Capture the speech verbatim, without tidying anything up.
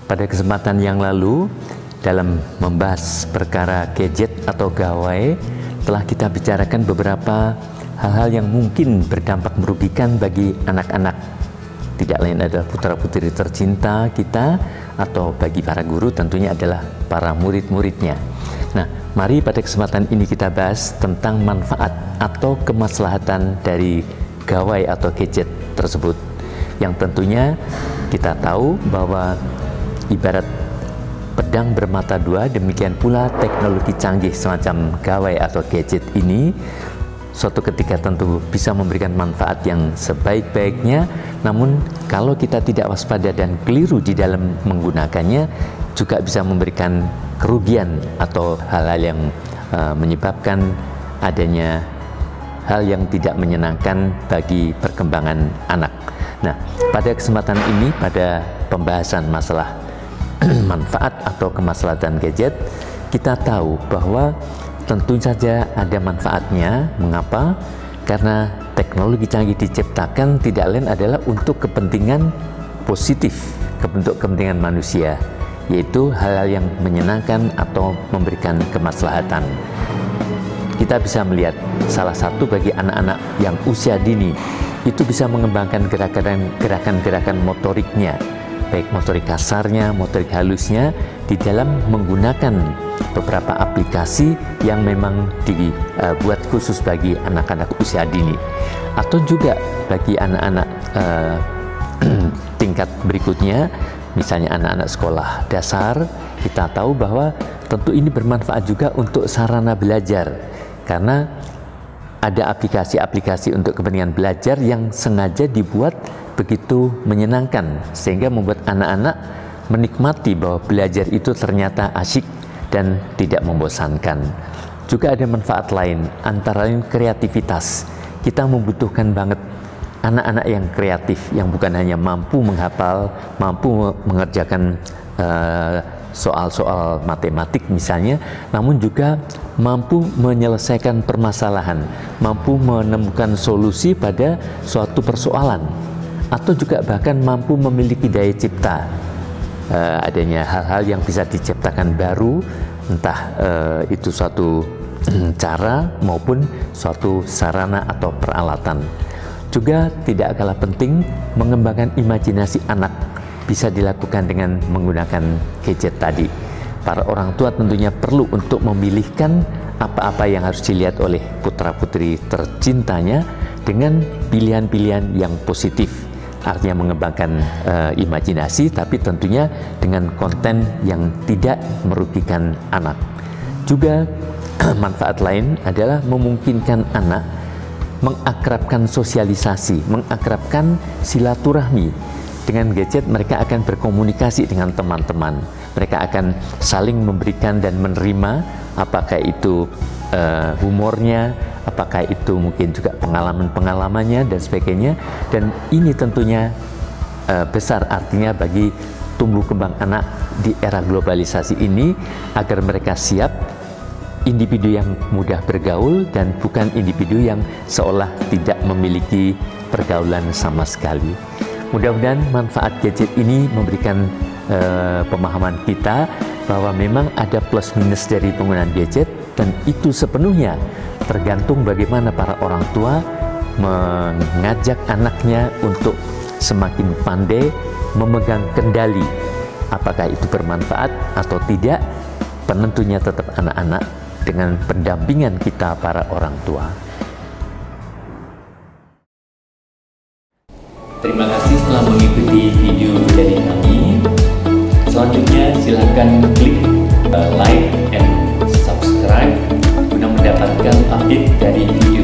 Pada kesempatan yang lalu, dalam membahas perkara gadget atau gawai, telah kita bicarakan beberapa hal-hal yang mungkin berdampak merugikan bagi anak-anak. Tidak lain adalah putra-putri tercinta kita, atau bagi para guru tentunya adalah para murid-muridnya. Nah, mari pada kesempatan ini kita bahas tentang manfaat atau kemaslahatan dari gawai atau gadget tersebut. Yang tentunya kita tahu bahwa ibarat pedang bermata dua, demikian pula teknologi canggih semacam gawai atau gadget ini suatu ketika tentu bisa memberikan manfaat yang sebaik-baiknya, namun kalau kita tidak waspada dan keliru di dalam menggunakannya juga bisa memberikan kerugian atau hal-hal yang uh, menyebabkan adanya hal yang tidak menyenangkan bagi perkembangan anak. Nah, pada kesempatan ini, pada pembahasan masalah manfaat atau kemaslahatan gadget, kita tahu bahwa tentu saja ada manfaatnya. Mengapa? Karena teknologi canggih diciptakan tidak lain adalah untuk kepentingan positif, untuk kepentingan manusia, yaitu hal-hal yang menyenangkan atau memberikan kemaslahatan. Kita bisa melihat salah satu bagi anak-anak yang usia dini itu bisa mengembangkan gerakan-gerakan motoriknya, baik motorik kasarnya, motorik halusnya, di dalam menggunakan beberapa aplikasi yang memang dibuat khusus bagi anak-anak usia dini, atau juga bagi anak-anak uh, tingkat berikutnya, misalnya anak-anak sekolah dasar. Kita tahu bahwa tentu ini bermanfaat juga untuk sarana belajar, karena ada aplikasi-aplikasi untuk kepentingan belajar yang sengaja dibuat begitu menyenangkan, sehingga membuat anak-anak menikmati bahwa belajar itu ternyata asyik dan tidak membosankan. Juga ada manfaat lain, antara lain kreativitas. Kita membutuhkan banget anak-anak yang kreatif, yang bukan hanya mampu menghafal, mampu mengerjakan uh, soal-soal matematik misalnya, namun juga mampu menyelesaikan permasalahan, mampu menemukan solusi pada suatu persoalan, atau juga bahkan mampu memiliki daya cipta. Uh, adanya hal-hal yang bisa diciptakan baru, entah uh, itu suatu cara maupun suatu sarana atau peralatan. Juga tidak kalah penting mengembangkan imajinasi anak, bisa dilakukan dengan menggunakan gadget tadi. Para orang tua tentunya perlu untuk memilihkan apa-apa yang harus dilihat oleh putra-putri tercintanya dengan pilihan-pilihan yang positif, artinya mengembangkan uh, imajinasi, tapi tentunya dengan konten yang tidak merugikan anak. Juga manfaat lain adalah memungkinkan anak mengakrabkan sosialisasi, mengakrabkan silaturahmi. Dengan gadget mereka akan berkomunikasi dengan teman-teman, mereka akan saling memberikan dan menerima, apakah itu uh, humornya, apakah itu mungkin juga pengalaman-pengalamannya dan sebagainya. Dan ini tentunya uh, besar artinya bagi tumbuh kembang anak di era globalisasi ini, agar mereka siap individu yang mudah bergaul dan bukan individu yang seolah tidak memiliki pergaulan sama sekali. Mudah-mudahan manfaat gadget ini memberikan uh, pemahaman kita bahwa memang ada plus minus dari penggunaan gadget, dan itu sepenuhnya tergantung bagaimana para orang tua mengajak anaknya untuk semakin pandai memegang kendali. Apakah itu bermanfaat atau tidak, penentunya tetap anak-anak dengan pendampingan kita para orang tua. Terima kasih telah mengikuti video dari kami. Selanjutnya silahkan klik uh, like and subscribe guna mendapatkan update dari video